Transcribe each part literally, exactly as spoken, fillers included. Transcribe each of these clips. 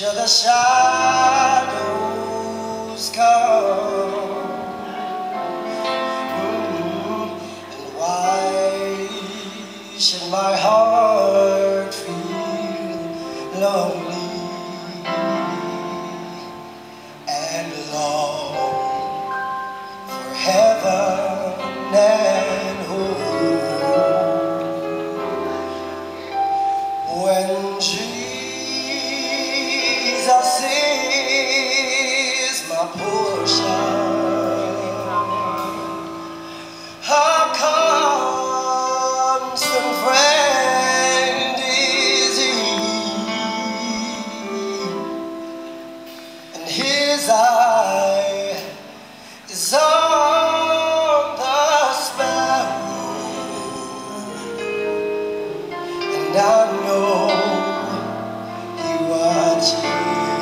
Till the shadows come, mm-hmm. And why should my heart feel lonely and long for heaven and home? When Jesus is my portion, a constant friend is He, and His eye is on the sparrow, and I know He watches me.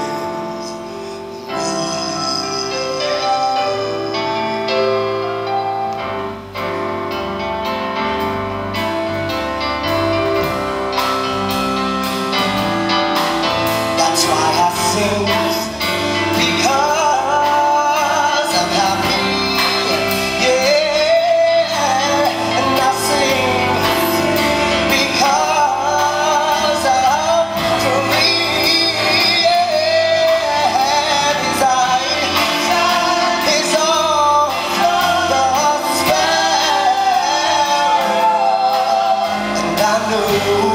That's why I sing, because I'm happy, yeah. And I sing because I'm free, yeah. His eye is on the sparrow, and I know